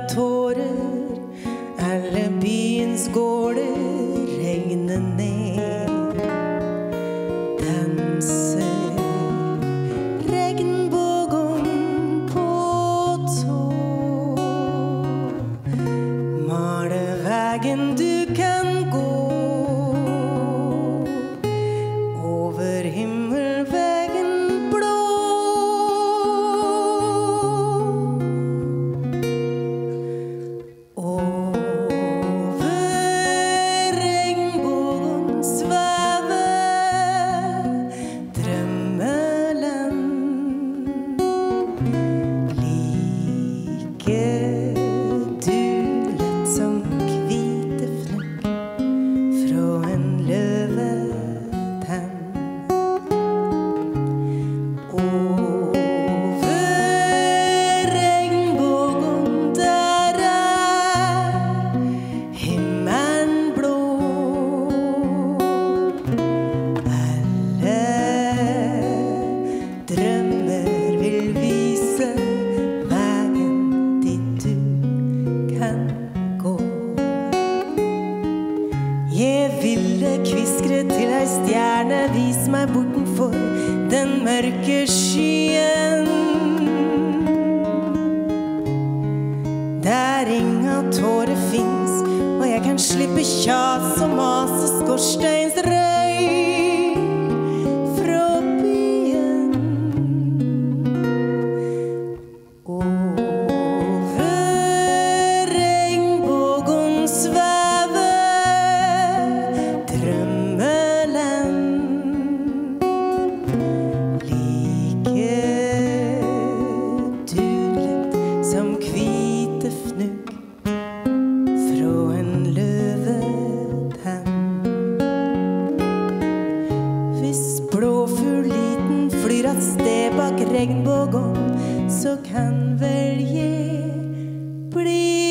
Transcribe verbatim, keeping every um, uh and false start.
tårer, alle byens gårder regner ned. Danser regnbågen på tå, male vägen du kan gå over himmelvägen blå. Over regnbågen sväver drømmeland, like du lett som hvite fnøkk fra en løvetann. Over regnbågen der er himmelen blå. Alle drømmer vil vise veien dit du kan gå. Jeg ville kviskre til ei stjerne, vis meg bortenfor den mørke skyen, der inga tårer finnes, og jeg kan slippe kjas og mas og skorsteins røy fra byen. Over regnbågen sväver drømmeland, like du lett som hvite fnugg fra en løvetann. Hvis blåfugliten flyr at sted bak regnbågen, så kan vel jeg bli